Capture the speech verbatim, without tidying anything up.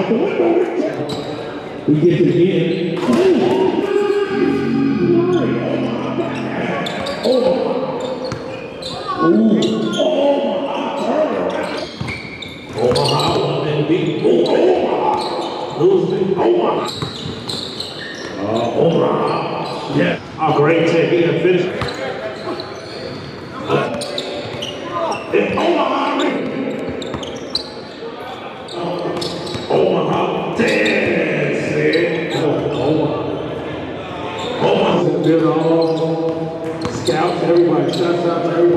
We get it again. Oh. Ooh. Omaha was in big. Omaha. Losing Omaha. Uh, Omaha. Yeah. A great take. He had finished. It's Omaha. Omaha. That's it. Omaha. Omaha's good all. Scouts, everybody. Shouts out to everybody.